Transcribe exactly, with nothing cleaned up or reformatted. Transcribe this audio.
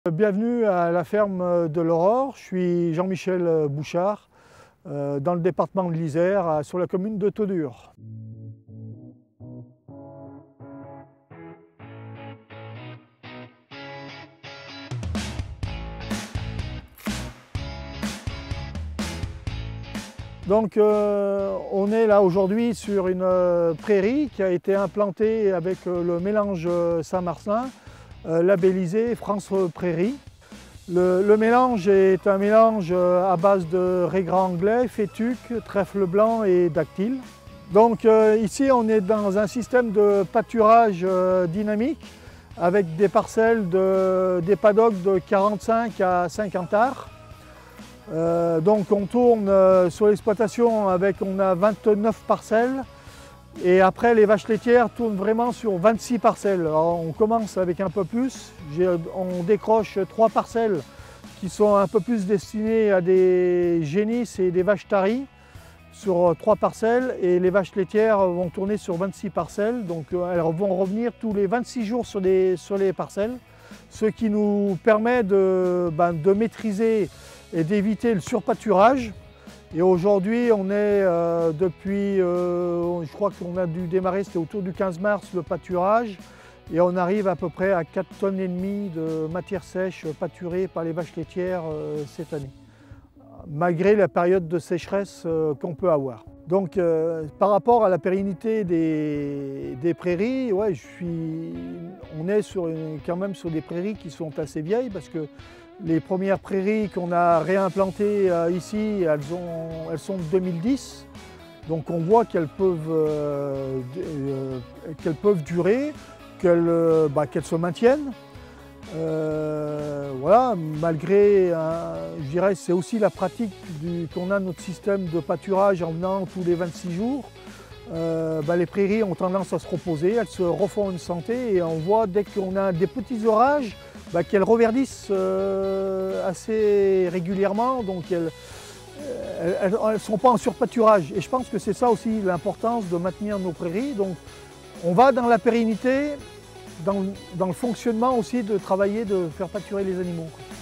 Bienvenue à la ferme de l'Aurore. Je suis Jean-Michel Bouchard, euh, dans le département de l'Isère, sur la commune de Todure. Donc euh, on est là aujourd'hui sur une euh, prairie qui a été implantée avec euh, le mélange Saint-Marcelin, euh, labellisé France Prairie. Le, le mélange est un mélange à base de raigrats anglais, fétuc, trèfle blanc et dactyle. Donc euh, ici on est dans un système de pâturage euh, dynamique avec des parcelles, de, des paddocks de quarante-cinq à cinquante arts. Euh, donc on tourne euh, sur l'exploitation avec, on a vingt-neuf parcelles et après les vaches laitières tournent vraiment sur vingt-six parcelles. Alors, on commence avec un peu plus, on décroche trois parcelles qui sont un peu plus destinées à des génisses et des vaches taries sur trois parcelles et les vaches laitières vont tourner sur vingt-six parcelles. Donc elles vont revenir tous les vingt-six jours sur, des, sur les parcelles, ce qui nous permet de, ben, de maîtriser et d'éviter le surpâturage. Et aujourd'hui, on est euh, depuis, euh, je crois qu'on a dû démarrer, c'était autour du quinze mars, le pâturage. Et on arrive à peu près à quatre tonnes et demie de matière sèche pâturée par les vaches laitières euh, cette année, malgré la période de sécheresse euh, qu'on peut avoir. Donc euh, par rapport à la pérennité des, des prairies, ouais, je suis, on est sur une, quand même sur des prairies qui sont assez vieilles parce que les premières prairies qu'on a réimplantées euh, ici, elles, ont, elles sont de deux mille dix. Donc on voit qu'elles peuvent, euh, euh, qu'elles peuvent durer, qu'elles euh, bah, qu'elles se maintiennent. Euh, voilà, malgré, euh, je dirais, c'est aussi la pratique qu'on a notre système de pâturage en venant tous les vingt-six jours. Euh, bah, les prairies ont tendance à se reposer, elles se refont une santé et on voit dès qu'on a des petits orages, bah, qu'elles reverdissent euh, assez régulièrement, donc elles ne sont pas en surpâturage. Et je pense que c'est ça aussi l'importance de maintenir nos prairies. Donc on va dans la pérennité, dans, dans le fonctionnement aussi de travailler, de faire pâturer les animaux.